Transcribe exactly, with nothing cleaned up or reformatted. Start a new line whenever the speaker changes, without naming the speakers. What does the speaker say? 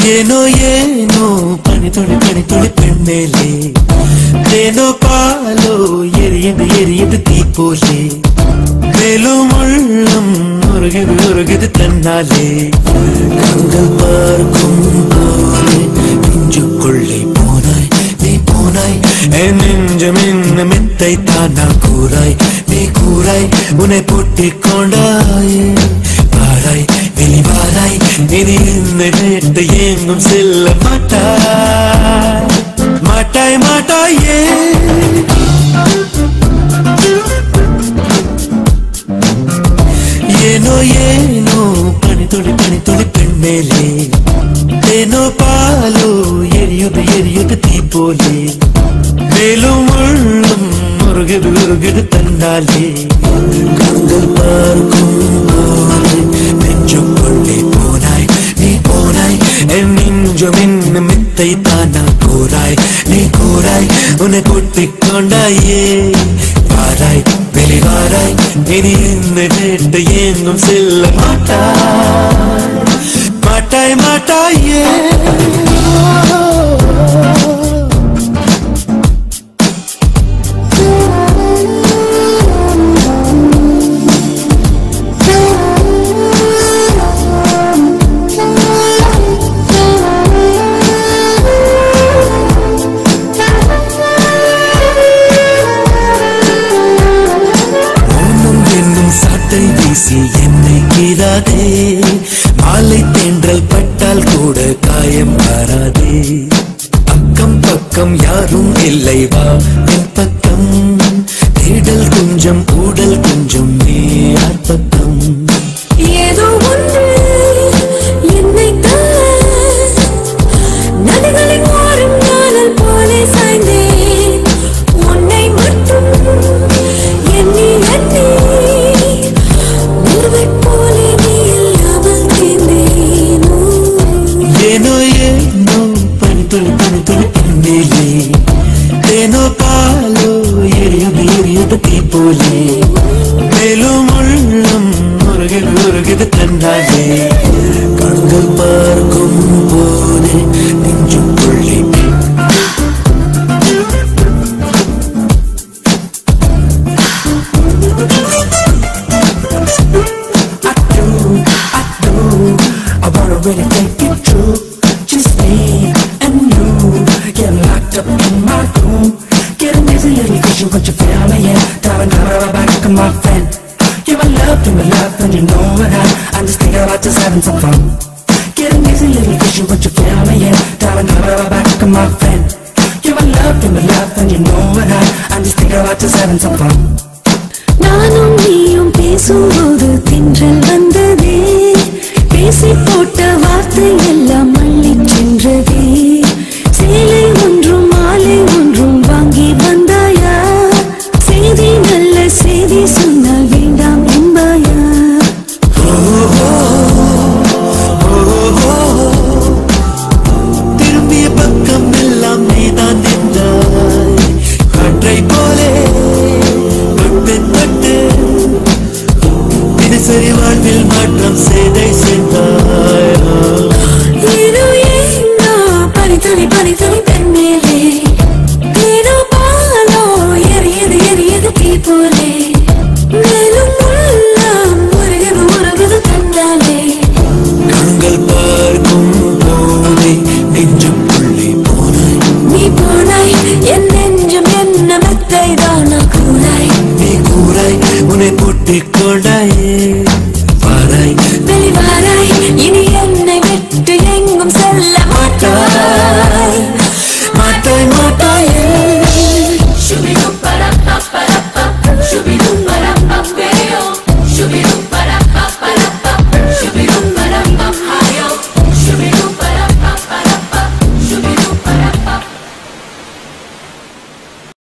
ஏனோ ஏனோ பனி துளி பனி துளி பெண்மேலே தேனோ பாலோ எரியது எரியது தீ போலே மேலும் உள்ளம் உருகுது உருகுது தன்னாலே கண்கள் பார்க்கும் போலே நெஞ்சுக்குள்ளே போனாய் நீ போனாய் என் நெஞ்சம் என்ன மெத்தை தானா கூறாய் நீ கூறாய் உன்னை பூட்டிக் கொண்டாய் வாராய் வெளிவாராய் இனி என்னை விட்டு எங்கும் செல்ல மாட்டாய் மாட்டாய் மாட்டாயே ஏனோ ஏனோ பனி துளி பனி துளி பெண்மேலே தேனோ பாலோ எரியுது எரியுது தீ போலே மேலும் உள்ளம் உருகுது உருகுது தன்னாலே கண்கள் பார்க்கும் போலே நெஞ்சுக்குள்ளே போனாய் நீ போனாய் என் நெஞ்சம் என்ன மெத்தை தானா கூறாய் நீ கூறாய் உன்னை பூட்டிக் கொண்டாயே வாராய் வெளிவாராய் இனி என்னை விட்டு எங்கும் செல்ல மாட்டாய் மாட்டாய் மாட்டாயே என்னை கீராதே மாலை தென்றல் பட்டால் கூட காயம் வராதே அக்கம் பக்கம் யாரும் இல்லை வா என் பக்கம் தேடல் கொஞ்சம் ஊடல் கொஞ்சம் நீ யார் பக்கம்
ஏதோ ஒன்று என்னை நதிகளின் ஓரம் காதல் போலே சாய்ந்தேன் உன்னை மட்டும் எண்ணி எண்ணி
ஏனோ ஏனோ பனி துளி பனி துளி பெண்மேலே தேனோ பாலோ எரியுது எரியுது தீ போலே மேலும் உள்ளம் உருகுது உருகுது தன்னாலே கண்கள் பார்க்கும் போதே நெஞ்சுக்குள்ளே Really take it true, just me and you. Get locked up in my room, get an easy little vision, what you feel me, yeah. Darling, I'm back to my friend. Give my love to my love, and you know what I, I'm just thinking about just having some fun. Get an easy little vision, what you feel me, yeah. Darling, I'm back to my friend. Give my love to my love, and you know what I, I'm just thinking about just having some fun.
நானும் நீயும் பேசும்போது தின்றல் வந்ததே பேசி போட்ட வார்த்தை எல்லாம் மல்லி சென்றதே சேலை ஒன்றும் மாலை ஒன்றும் வாங்கி வந்தாயா செய்தி நல்ல செய்தி சொன்னால் வேண்டாம் என்பாயா
திரும்பிய பக்கம் எல்லாம் நீதான் நின்றாய் காற்றை போலே தினசரி வாழ்வில் மாற்றம் செய்தை சென்றாய்
ஏனோ ஏனோ பனி துளி பனி துளி பெண்மேலே தேனோ பாலோ எரியது எரியது தீ போலே மேலும் உள்ளம் உருகுது உருகுது தன்னாலே
கண்கள் பார்க்கும் போதே நெஞ்சுக்குள்ளே போனாய்
நீ போனாய் என் நெஞ்சம் என்ன மெத்தை தானா கூறாய்
நீ கூறாய் உன்னை பூட்டிக் கொண்டாயே